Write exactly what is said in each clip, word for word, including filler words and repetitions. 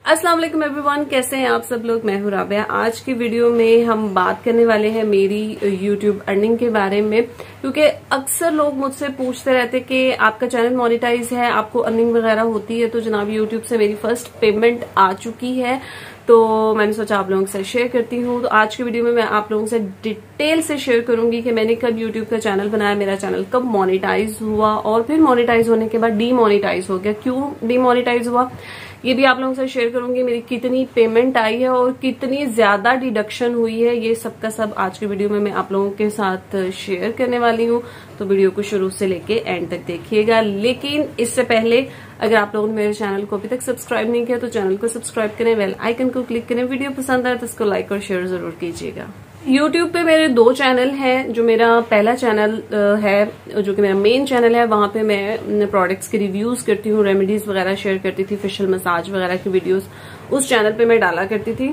अस्सलाम वालेकुम एवरीवन, कैसे हैं आप सब लोग। मैं हूं राबिया। आज की वीडियो में हम बात करने वाले हैं मेरी यूट्यूब अर्निंग के बारे में, क्योंकि अक्सर लोग मुझसे पूछते रहते कि आपका चैनल मोनेटाइज है, आपको अर्निंग वगैरह होती है। तो जनाब यूट्यूब से मेरी फर्स्ट पेमेंट आ चुकी है, तो मैंने सोचा आप लोगों से शेयर करती हूँ। तो आज की वीडियो में मैं आप लोगों से डिटेल से शेयर करूंगी कि मैंने कब यूट्यूब का चैनल बनाया, मेरा चैनल कब मोनेटाइज हुआ और फिर मोनेटाइज होने के बाद डीमोनेटाइज हो गया, क्यों डीमोनेटाइज हुआ ये भी आप लोगों से शेयर करूंगी। मेरी कितनी पेमेंट आई है और कितनी ज्यादा डिडक्शन हुई है, ये सब का सब आज की वीडियो में मैं आप लोगों के साथ शेयर करने वाली हूँ। तो वीडियो को शुरू से लेके एंड तक देखिएगा। लेकिन इससे पहले अगर आप लोगों ने मेरे चैनल को अभी तक सब्सक्राइब नहीं किया तो चैनल को सब्सक्राइब करें, बेल आइकन को क्लिक करें। वीडियो पसंद आए तो इसको लाइक और शेयर जरूर कीजिएगा। यूट्यूब पे मेरे दो चैनल हैं। जो मेरा पहला चैनल है, जो कि मेरा मेन चैनल है, वहां पे मैं प्रोडक्ट्स के रिव्यूज करती हूँ, रेमेडीज वगैरह शेयर करती थी, फेशियल मसाज वगैरह की वीडियोस उस चैनल पे मैं डाला करती थी।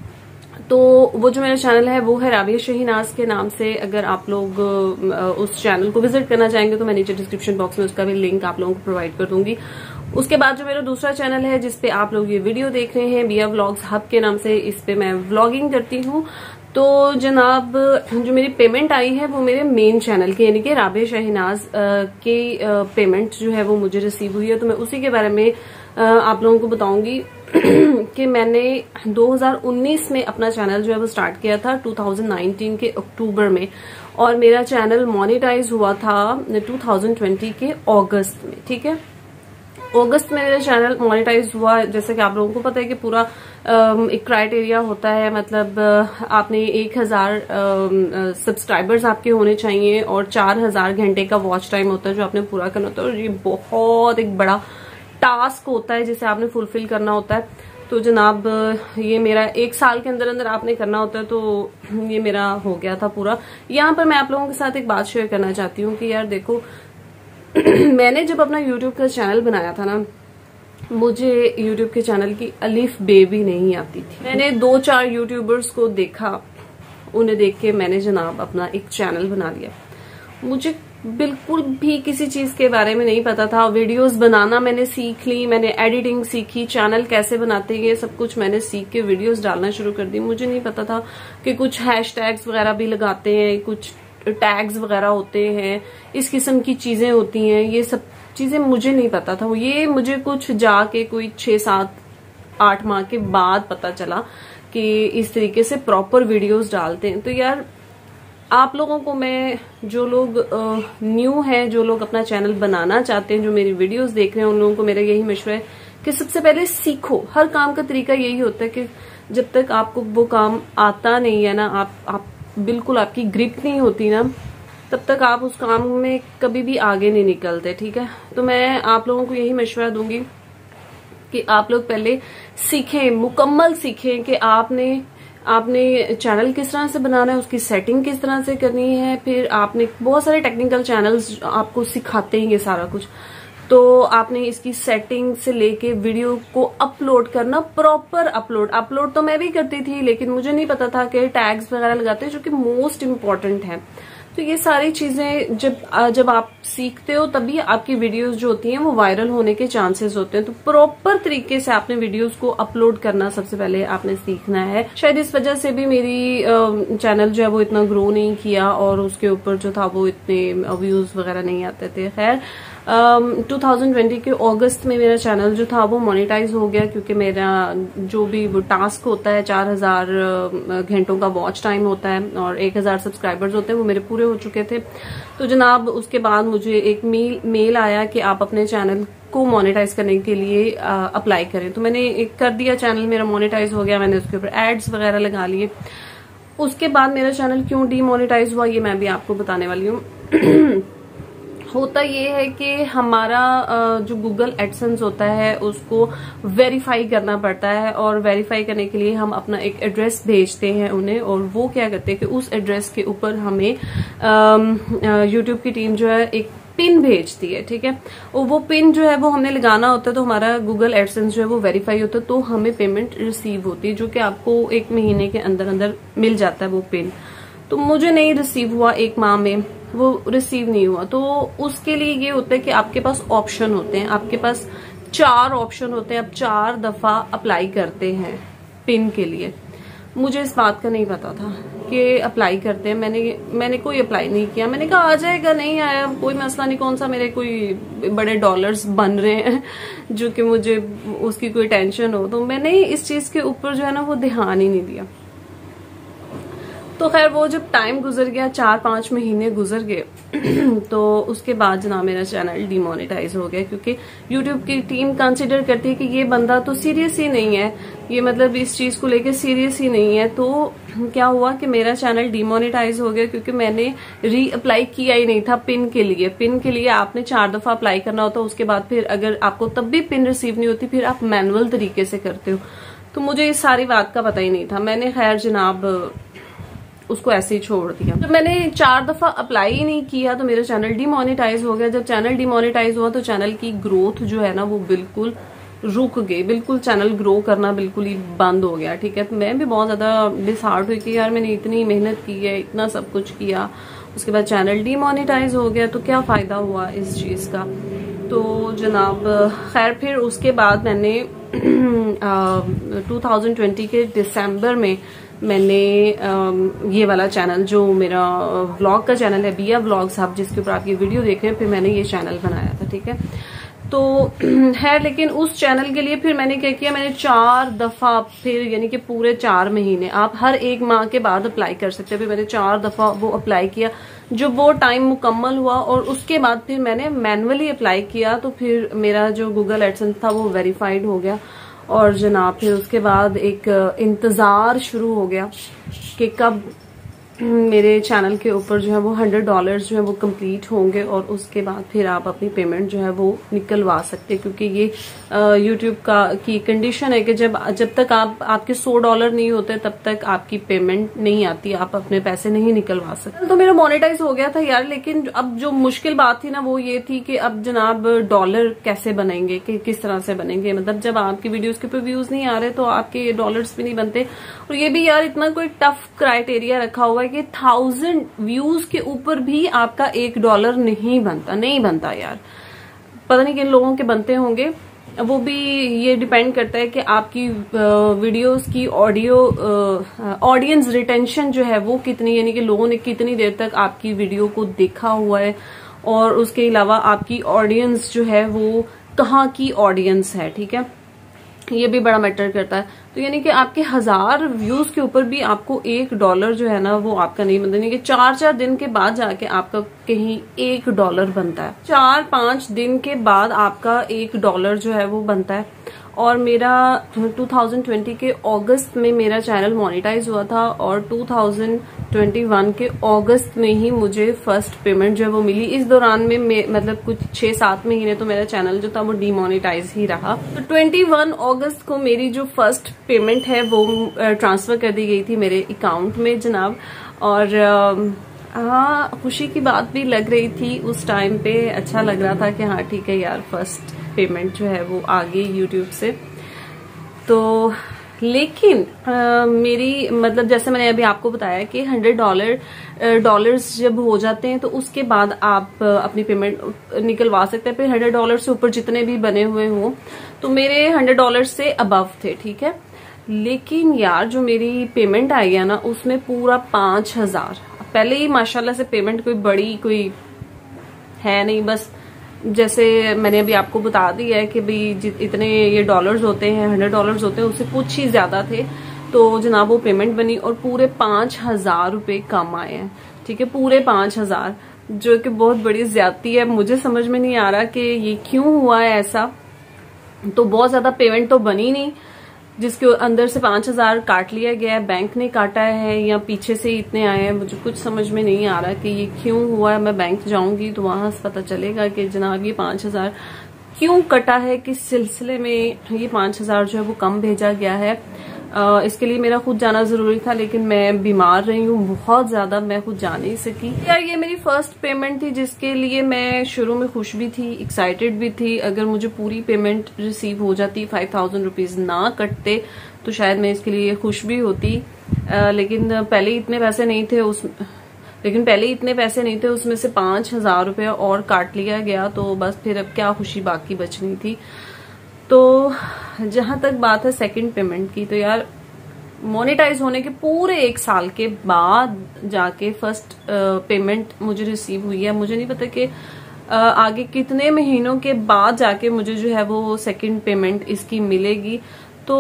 तो वो जो मेरा चैनल है वो है राबिया शहीनाज के नाम से। अगर आप लोग उस चैनल को विजिट करना चाहेंगे तो मैं नीचे डिस्क्रिप्शन बॉक्स में उसका भी लिंक आप लोगों को प्रोवाइड कर दूंगी। उसके बाद जो मेरा दूसरा चैनल है जिसपे आप लोग ये वीडियो देख रहे हैं, बिया व्लॉग्स हब के नाम से, इस पे मैं व्लॉगिंग करती हूँ। तो जनाब जो मेरी पेमेंट आई है वो मेरे मेन चैनल के यानी कि राबिया शहीनाज के पेमेंट जो है वो मुझे रिसीव हुई है। तो मैं उसी के बारे में आप लोगों को बताऊंगी कि मैंने दो हज़ार उन्नीस में अपना चैनल जो है वो स्टार्ट किया था, दो हज़ार उन्नीस के अक्टूबर में, और मेरा चैनल मोनेटाइज हुआ था दो हज़ार बीस के अगस्त में। ठीक है, अगस्त में मेरा चैनल मोनेटाइज हुआ। जैसे कि आप लोगों को पता है कि पूरा एक क्राइटेरिया होता है, मतलब आपने एक हजार सब्सक्राइबर्स आपके होने चाहिए और चार हजार घंटे का वॉच टाइम होता है जो आपने पूरा करना होता है। और ये बहुत एक बड़ा टास्क होता है जिसे आपने फुलफिल करना होता है। तो जनाब ये मेरा एक साल के अंदर अंदर आपने करना होता है, तो ये मेरा हो गया था पूरा। यहाँ पर मैं आप लोगों के साथ एक बात शेयर करना चाहती हूँ कि यार देखो मैंने जब अपना यूट्यूब का चैनल बनाया था ना, मुझे यूट्यूब के चैनल की अलिफ बे भी नहीं आती थी। मैंने दो चार यूट्यूबर्स को देखा, उन्हें देख के मैंने जनाब अपना एक चैनल बना लिया। मुझे बिल्कुल भी किसी चीज के बारे में नहीं पता था। वीडियोस बनाना मैंने सीख ली, मैंने एडिटिंग सीखी, चैनल कैसे बनाते हैं ये सब कुछ मैंने सीख के वीडियोस डालना शुरू कर दी। मुझे नहीं पता था कि कुछ हैशटैग्स वगैरह भी लगाते हैं, कुछ टैग्स वगैरह होते हैं, इस किस्म की चीजें होती हैं। ये सब चीजें मुझे नहीं पता था। ये मुझे कुछ जाके कोई छह सात आठ माह के बाद पता चला कि इस तरीके से प्रॉपर वीडियोस डालते हैं। तो यार आप लोगों को मैं, जो लोग न्यू हैं, जो लोग अपना चैनल बनाना चाहते हैं, जो मेरी वीडियोस देख रहे हैं, उन लोगों को मेरा यही मशवरा है कि सबसे पहले सीखो। हर काम का तरीका यही होता है कि जब तक आपको वो काम आता नहीं है ना, आप आप बिल्कुल आपकी ग्रिप नहीं होती ना, तब तक आप उस काम में कभी भी आगे नहीं निकलते। ठीक है, तो मैं आप लोगों को यही मशवरा दूंगी कि आप लोग पहले सीखें, मुकम्मल सीखें कि आपने आपने चैनल किस तरह से बनाना है, उसकी सेटिंग किस तरह से करनी है। फिर आपने बहुत सारे टेक्निकल चैनल्स आपको सिखाते हैं ये सारा कुछ। तो आपने इसकी सेटिंग से लेके वीडियो को अपलोड करना, प्रॉपर अपलोड अपलोड तो मैं भी करती थी, लेकिन मुझे नहीं पता था कि टैग्स वगैरह लगाते हैं जो कि मोस्ट इम्पोर्टेंट है। तो ये सारी चीजें जब जब आप सीखते हो तभी आपकी वीडियोस जो होती हैं वो वायरल होने के चांसेस होते हैं। तो प्रॉपर तरीके से आपने वीडियोस को अपलोड करना सबसे पहले आपने सीखना है। शायद इस वजह से भी मेरी चैनल जो है वो इतना ग्रो नहीं किया और उसके ऊपर जो था वो इतने व्यूज वगैरह नहीं आते थे। खैर दो हज़ार बीस के अगस्त में मेरा चैनल जो था वो मोनेटाइज हो गया, क्योंकि मेरा जो भी वो टास्क होता है, चार हजार घंटों का वॉच टाइम होता है और एक हजार सब्सक्राइबर्स होते हैं, वो मेरे पूरे हो चुके थे। तो जनाब उसके बाद मुझे एक मेल मेल आया कि आप अपने चैनल को मोनेटाइज करने के लिए अप्लाई करें। तो मैंने एक कर दिया, चैनल मेरा मोनेटाइज हो गया, मैंने उसके ऊपर एड्स वगैरह लगा लिए। उसके बाद मेरा चैनल क्यों डीमोनेटाइज हुआ ये मैं भी आपको बताने वाली हूँ। होता ये है कि हमारा जो गूगल एडसेंस होता है उसको वेरीफाई करना पड़ता है, और वेरीफाई करने के लिए हम अपना एक एड्रेस भेजते हैं उन्हें, और वो क्या करते हैं कि उस एड्रेस के ऊपर हमें यूट्यूब की टीम जो है एक पिन भेजती है। ठीक है, और वो पिन जो है वो हमने लगाना होता है, तो हमारा गूगल एडसेंस जो है वो वेरीफाई होता है, तो हमें पेमेंट रिसीव होती है, जो कि आपको एक महीने के अंदर अंदर मिल जाता है वो पिन। तो मुझे नहीं रिसीव हुआ, एक माह में वो रिसीव नहीं हुआ। तो उसके लिए ये होता है कि आपके पास ऑप्शन होते हैं, आपके पास चार ऑप्शन होते हैं, आप चार दफा अप्लाई करते हैं पिन के लिए। मुझे इस बात का नहीं पता था कि अप्लाई करते हैं। मैंने मैंने कोई अप्लाई नहीं किया। मैंने कहा आ जाएगा, नहीं आया कोई मसला नहीं, कौन सा मेरे कोई बड़े डॉलर्स बन रहे हैं जो कि मुझे उसकी कोई टेंशन हो। तो मैंने इस चीज के ऊपर जो है ना वो ध्यान ही नहीं दिया। तो खैर वो जब टाइम गुजर गया, चार पांच महीने गुजर गए तो उसके बाद जना मेरा चैनल डिमोनेटाइज हो गया, क्योंकि यूट्यूब की टीम कंसिडर करती है कि ये बंदा तो सीरियस ही नहीं है, ये मतलब इस चीज को लेकर सीरियस ही नहीं है। तो क्या हुआ कि मेरा चैनल डिमोनेटाइज हो गया, क्योंकि मैंने री अप्लाई किया ही नहीं था पिन के लिए। पिन के लिए आपने चार दफा अप्लाई करना होता, उसके बाद फिर अगर आपको तब भी पिन रिसीव नहीं होती, फिर आप मैनुअल तरीके से करते हो। तो मुझे इस सारी बात का पता ही नहीं था। मैंने खैर जनाब उसको ऐसे ही छोड़ दिया। तो मैंने चार दफा अप्लाई ही नहीं किया तो मेरा चैनल डिमोनेटाइज हो गया। जब चैनल डिमोनेटाइज हुआ तो चैनल की ग्रोथ जो है ना वो बिल्कुल रुक गई, बिल्कुल चैनल ग्रो करना बिल्कुल ही बंद हो गया। ठीक है, तो मैं भी बहुत ज्यादा डिसहार्ट हुई कि यार मैंने इतनी मेहनत की है, इतना सब कुछ किया, उसके बाद चैनल डिमोनेटाइज हो गया, तो क्या फायदा हुआ इस चीज का। तो जनाब खैर फिर उसके बाद मैंने टू थाउजेंड ट्वेंटी के दिसंबर में मैंने ये वाला चैनल जो मेरा व्लॉग का चैनल है बिया व्लॉग्स हब, जिसके ऊपर आप ये वीडियो देख रहे हैं, फिर मैंने ये चैनल बनाया था। ठीक है, तो है लेकिन उस चैनल के लिए फिर मैंने क्या किया, मैंने चार दफा फिर यानी कि पूरे चार महीने, आप हर एक माह के बाद अप्लाई कर सकते हैं, फिर मैंने चार दफा वो अप्लाई किया। जो वो टाइम मुकम्मल हुआ और उसके बाद फिर मैंने मैनुअली अप्लाई किया, तो फिर मेरा जो गूगल एडसेंस था वो वेरीफाइड हो गया। और जनाब फिर उसके बाद एक इंतजार शुरू हो गया कि कब मेरे चैनल के ऊपर जो है वो हंड्रेड डॉलर्स जो है वो कंप्लीट होंगे और उसके बाद फिर आप अपनी पेमेंट जो है वो निकलवा सकते हैं, क्योंकि ये यूट्यूब का की कंडीशन है कि जब जब तक आप आपके सौ डॉलर नहीं होते तब तक आपकी पेमेंट नहीं आती, आप अपने पैसे नहीं निकलवा सकते। तो मेरा मोनेटाइज हो गया था यार, लेकिन अब जो मुश्किल बात थी ना वो ये थी कि अब जनाब डॉलर कैसे बनेंगे, कि किस तरह से बनेंगे। मतलब जब आपकी वीडियोस के ऊपर व्यूज नहीं आ रहे तो आपके डॉलर्स भी नहीं बनते। और ये भी यार इतना कोई टफ क्राइटेरिया रखा हुआ कि थाउजेंड व्यूज के ऊपर भी आपका एक डॉलर नहीं बनता, नहीं बनता यार। पता नहीं किन लोगों के बनते होंगे, वो भी ये डिपेंड करता है कि आपकी वीडियोस की ऑडियो ऑडियंस रिटेंशन जो है वो कितनी, यानी कि लोगों ने कितनी देर तक आपकी वीडियो को देखा हुआ है, और उसके अलावा आपकी ऑडियंस जो है वो कहाँ की ऑडियंस है। ठीक है, ये भी बड़ा मैटर करता है। तो यानी कि आपके हजार व्यूज के ऊपर भी आपको एक डॉलर जो है ना वो आपका नहीं बनता, यानी कि चार चार दिन के बाद जाके आपका कहीं एक डॉलर बनता है। चार पांच दिन के बाद आपका एक डॉलर जो है वो बनता है। और मेरा टू थाउजेंड ट्वेंटी के अगस्त में मेरा चैनल मोनेटाइज हुआ था, और टू थाउजेंड ट्वेंटी वन के अगस्त में ही मुझे फर्स्ट पेमेंट जो है वो मिली। इस दौरान में मतलब कुछ छह सात महीने तो मेरा चैनल जो था वो डिमोनेटाइज ही रहा। तो इक्कीस अगस्त को मेरी जो फर्स्ट पेमेंट है वो ट्रांसफर कर दी गई थी मेरे अकाउंट में जनाब। और हाँ, खुशी की बात भी लग रही थी उस टाइम पे, अच्छा लग रहा था कि हाँ ठीक है यार फर्स्ट पेमेंट जो है वो आ गई यूट्यूब से। तो लेकिन आ, मेरी मतलब जैसे मैंने अभी आपको बताया कि हंड्रेड डॉलर डॉलर्स जब हो जाते हैं तो उसके बाद आप अपनी पेमेंट निकलवा सकते हैं। फिर हंड्रेड डॉलर से ऊपर जितने भी बने हुए हों, तो मेरे हंड्रेड डॉलर से अबव थे। ठीक है, लेकिन यार जो मेरी पेमेंट आई है ना उसमें पूरा पांच हजार पहले ही माशाल्लाह से पेमेंट कोई बड़ी कोई है नहीं, बस जैसे मैंने अभी आपको बता दिया है कि भाई इतने ये डॉलर्स होते हैं, हंड्रेड डॉलर्स होते हैं, उससे कुछ ही ज्यादा थे। तो जनाब वो पेमेंट बनी और पूरे पांच हजार रुपये कम आए हैं। ठीक है, पूरे पांच हजार, जो कि बहुत बड़ी ज्यादती है। मुझे समझ में नहीं आ रहा कि ये क्यों हुआ है ऐसा। तो बहुत ज्यादा पेमेंट तो बनी नहीं, जिसके अंदर से पांच हजार काट लिया गया है, बैंक ने काटा है या पीछे से इतने आए हैं, मुझे कुछ समझ में नहीं आ रहा कि ये क्यों हुआ है। मैं बैंक जाऊंगी तो वहां से पता चलेगा कि जनाब ये पांच हजार क्यों कटा है, किस सिलसिले में ये पांच हजार जो है वो कम भेजा गया है। आ, इसके लिए मेरा खुद जाना जरूरी था, लेकिन मैं बीमार रही हूँ बहुत ज्यादा, मैं खुद जा नहीं सकी। यार ये मेरी फर्स्ट पेमेंट थी जिसके लिए मैं शुरू में खुश भी थी, एक्साइटेड भी थी। अगर मुझे पूरी पेमेंट रिसीव हो जाती, फाइव थाउजेंड रुपीज ना कटते, तो शायद मैं इसके लिए खुश भी होती। आ, लेकिन पहले इतने पैसे नहीं थे उस लेकिन पहले इतने पैसे नहीं थे उसमें से पांच हजार रुपया और काट लिया गया, तो बस फिर अब क्या खुशी बाकी बचनी थी। तो जहां तक बात है सेकंड पेमेंट की, तो यार मोनेटाइज होने के पूरे एक साल के बाद जाके फर्स्ट पेमेंट मुझे रिसीव हुई है। मुझे नहीं पता कि आगे कितने महीनों के बाद जाके मुझे जो है वो सेकंड पेमेंट इसकी मिलेगी। तो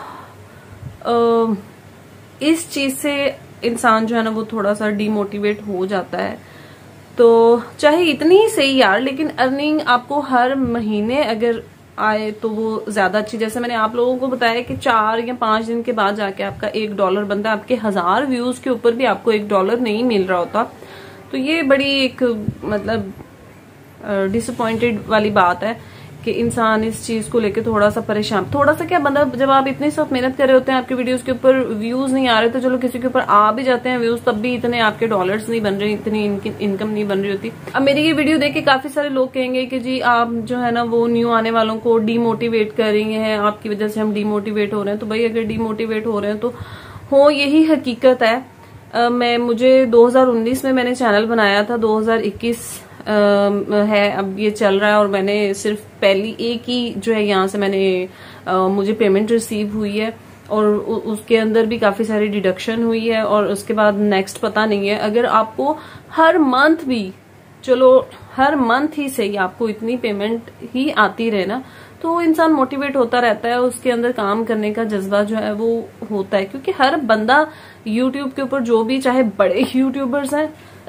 इस चीज से इंसान जो है ना वो थोड़ा सा डिमोटिवेट हो जाता है। तो चाहे इतनी ही सही यार, लेकिन अर्निंग आपको हर महीने अगर आए तो वो ज्यादा अच्छी। जैसे मैंने आप लोगों को बताया कि चार या पांच दिन के बाद जाके आपका एक डॉलर बनता है, आपके हजार व्यूज के ऊपर भी आपको एक डॉलर नहीं मिल रहा होता। तो ये बड़ी एक मतलब डिसअपॉइंटेड वाली बात है कि इंसान इस चीज को लेके थोड़ा सा परेशान, थोड़ा सा क्या मतलब जब आप इतनी सब मेहनत कर रहे होते हैं, आपके वीडियोस के ऊपर व्यूज नहीं आ रहे, तो चलो किसी के ऊपर आ भी जाते हैं व्यूज, तब भी इतने आपके डॉलर्स नहीं बन रहे, इतनी इनकम नहीं बन रही होती। अब मेरी ये वीडियो देख के काफी सारे लोग कहेंगे कि जी आप जो है ना वो न्यू आने वालों को डीमोटिवेट कर रही हैं, आपकी वजह से हम डीमोटिवेट हो रहे हैं। तो भाई अगर डीमोटिवेट हो रहे हैं तो हो, यही हकीकत है। आ, मैं मुझे दो हज़ार उन्नीस में मैंने चैनल बनाया था, दो हज़ार इक्कीस Uh, है अब ये चल रहा है, और मैंने सिर्फ पहली एक ही जो है यहाँ से मैंने uh, मुझे पेमेंट रिसीव हुई है, और उ, उसके अंदर भी काफी सारी डिडक्शन हुई है, और उसके बाद नेक्स्ट पता नहीं है। अगर आपको हर मंथ भी, चलो हर मंथ ही सही, आपको इतनी पेमेंट ही आती रहे ना, तो इंसान मोटिवेट होता रहता है, उसके अंदर काम करने का जज्बा जो है वो होता है। क्योंकि हर बंदा यूट्यूब के ऊपर जो भी, चाहे बड़े यूट्यूबर्स हैं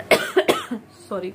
सॉरी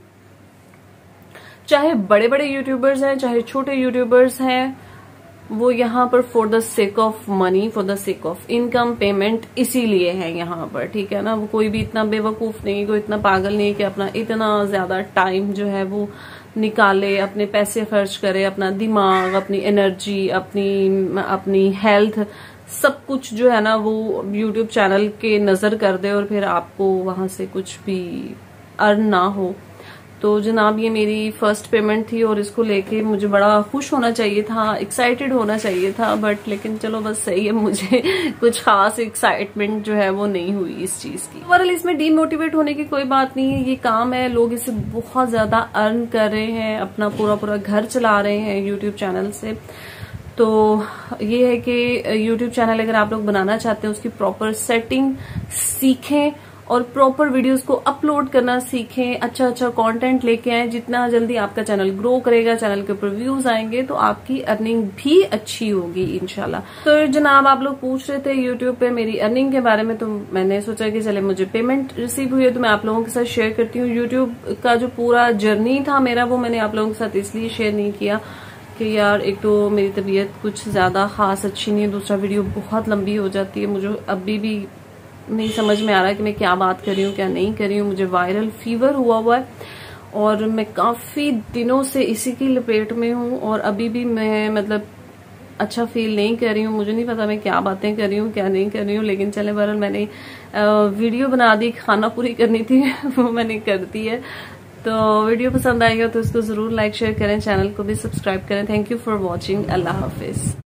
चाहे बड़े बड़े यूट्यूबर्स हैं, चाहे छोटे यूट्यूबर्स हैं, वो यहाँ पर for the sake of money, for the sake of income, payment इसीलिए है यहाँ पर, ठीक है ना। वो कोई भी इतना बेवकूफ नहीं, कोई इतना पागल नहीं कि अपना इतना ज्यादा टाइम जो है वो निकाले, अपने पैसे खर्च करे, अपना दिमाग, अपनी एनर्जी, अपनी अपनी हेल्थ, सब कुछ जो है ना वो यूट्यूब चैनल के नजर कर दे, और फिर आपको वहां से कुछ भी अर्न ना हो। तो जनाब ये मेरी फर्स्ट पेमेंट थी, और इसको लेके मुझे बड़ा खुश होना चाहिए था, एक्साइटेड होना चाहिए था, बट लेकिन चलो बस सही है, मुझे कुछ खास एक्साइटमेंट जो है वो नहीं हुई इस चीज की। ओवरऑल इसमें डीमोटिवेट होने की कोई बात नहीं है, ये काम है, लोग इससे बहुत ज्यादा अर्न कर रहे हैं, अपना पूरा पूरा घर चला रहे हैं यूट्यूब चैनल से। तो ये है कि यूट्यूब चैनल अगर आप लोग बनाना चाहते हैं, उसकी प्रॉपर सेटिंग सीखें और प्रॉपर वीडियोस को अपलोड करना सीखें, अच्छा अच्छा कंटेंट लेके आए। जितना जल्दी आपका चैनल ग्रो करेगा, चैनल के ऊपर व्यूज आएंगे, तो आपकी अर्निंग भी अच्छी होगी इंशाल्लाह। तो जनाब आप लोग पूछ रहे थे यूट्यूब पे मेरी अर्निंग के बारे में, तो मैंने सोचा कि चले मुझे पेमेंट रिसीव हुई है तो मैं आप लोगों के साथ शेयर करती हूँ। यूट्यूब का जो पूरा जर्नी था मेरा, वो मैंने आप लोगों के साथ इसलिए शेयर नहीं किया कि यार एक तो मेरी तबीयत कुछ ज्यादा खास अच्छी नहीं है, दूसरा वीडियो बहुत लंबी हो जाती है, मुझे अभी भी नहीं समझ में आ रहा है कि मैं क्या बात कर रही हूँ क्या नहीं कर रही हूँ। मुझे वायरल फीवर हुआ हुआ है, और मैं काफी दिनों से इसी की लपेट में हूँ, और अभी भी मैं मतलब अच्छा फील नहीं कर रही हूँ। मुझे नहीं पता मैं क्या बातें कर रही हूँ क्या नहीं कर रही हूँ, लेकिन चले बहरहाल मैंने वीडियो बना दी, खाना पूरी करनी थी वो मैंने कर दी है। तो वीडियो पसंद आएगा तो इसको जरूर लाइक शेयर करें, चैनल को भी सब्सक्राइब करें। Thank you for watching. अल्लाह हाफिज।